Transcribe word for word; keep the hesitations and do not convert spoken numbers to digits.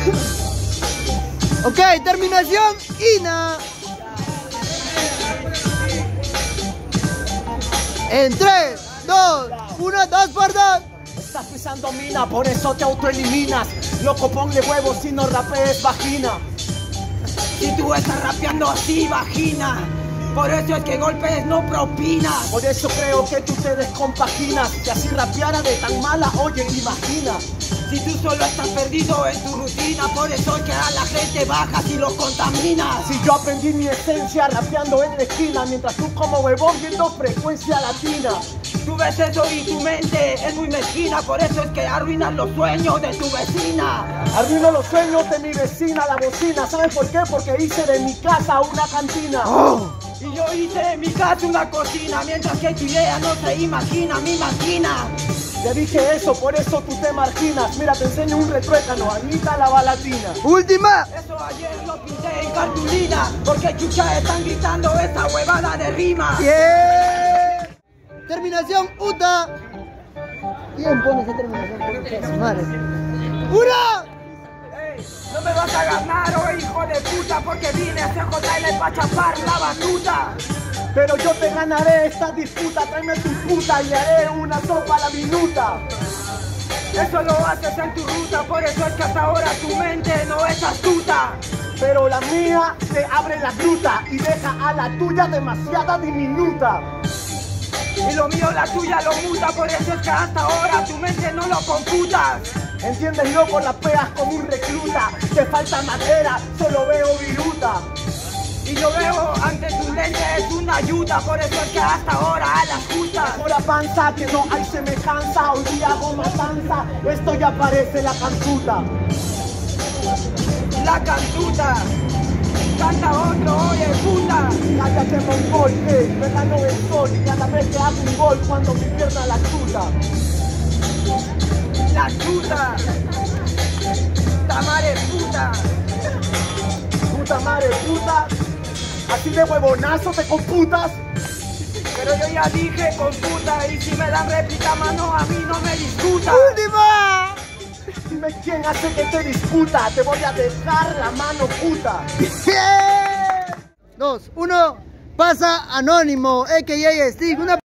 Ok, terminación, Ina. En tres, dos, uno, dos por dos. Estás pisando mina, por eso te autoeliminas. Loco, ponle huevos si no rapees vagina. Si tú estás rapeando así, vagina. Por eso es que golpes no propinas. Por eso creo que tú te descompaginas. Si así rapeara de tan mala, oye, imagina. Si tú solo estás perdido en tu rutina, por eso es que a la gente bajas y los contaminas. Si yo aprendí mi esencia rapeando en la esquina, mientras tú como huevón viendo frecuencia latina. Tú ves eso y tu mente es muy mezquina, por eso es que arruinas los sueños de tu vecina. Arruino los sueños de mi vecina, la bocina. ¿Sabes por qué? Porque hice de mi casa una cantina. Oh. Y yo hice de mi casa una cocina, mientras que tu idea no se imagina, mi máquina. Te dije eso, por eso tú te marginas. Mira, te enseño un retruécano, Anita la balatina. Última. Eso ayer lo pinté en cartulina, porque chucha están gritando esa huevada de rima. Yeah. Terminación, Uta. ¿Quién pone esa terminación? Madre. ¡Una! Ey, no me vas a ganar, oh hijo de puta, porque vine a C J L para chapar la batuta. Pero yo te ganaré esta disputa, tráeme tu puta y le haré una sopa a la minuta. Eso lo haces en tu ruta, por eso es que hasta ahora tu mente no es astuta. Pero la mía te abre la gruta y deja a la tuya demasiada diminuta. Y lo mío la tuya lo muta, por eso es que hasta ahora tu mente no lo computas. ¿Entiendes, loco? La peas como un recluta. Te falta madera, solo veo viruta. Y yo veo ante tus lentes una ayuda, por eso es que hasta ahora a las justas. Ahora panza, que no hay semejanza, hoy día hago matanza, esto ya parece la cantuta. La cantuta, canta otro, oye puta. Cállate mongol, que me ganó el sol y cada vez que hago un gol cuando mi pierna la chuta. La chuta, tamare puta. Puta madre puta. Así de huevonazo te computas. Pero yo ya dije computa, y si me dan réplica, mano, a mí no me disputa. ¡Última! Dime quién hace que te disputa. Te voy a dejar la mano puta. Dos, uno, pasa Anónimo, a k a. Stick. Una